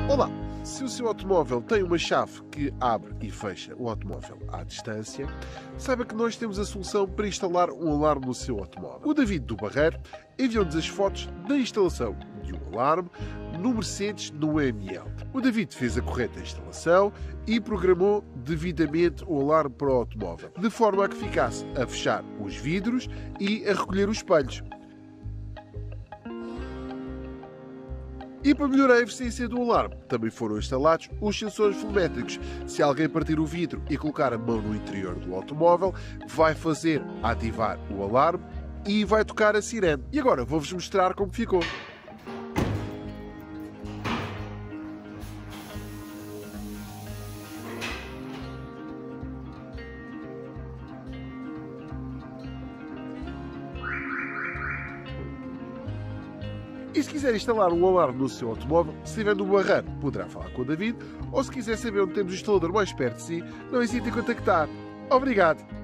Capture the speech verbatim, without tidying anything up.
Olá! Se o seu automóvel tem uma chave que abre e fecha o automóvel à distância, saiba que nós temos a solução para instalar um alarme no seu automóvel. O David do Barreiro enviou-nos as fotos da instalação de um alarme no Mercedes no M L. O David fez a correta instalação e programou devidamente o alarme para o automóvel, de forma a que ficasse a fechar os vidros e a recolher os espelhos. E para melhorar a eficiência do alarme, também foram instalados os sensores volumétricos. Se alguém partir o vidro e colocar a mão no interior do automóvel, vai fazer ativar o alarme e vai tocar a sirene. E agora vou-vos mostrar como ficou. E se quiser instalar um alarme no seu automóvel, se estiver no Barreiro, poderá falar com o David, ou se quiser saber onde temos o instalador mais perto de si, não hesite em contactar. Obrigado!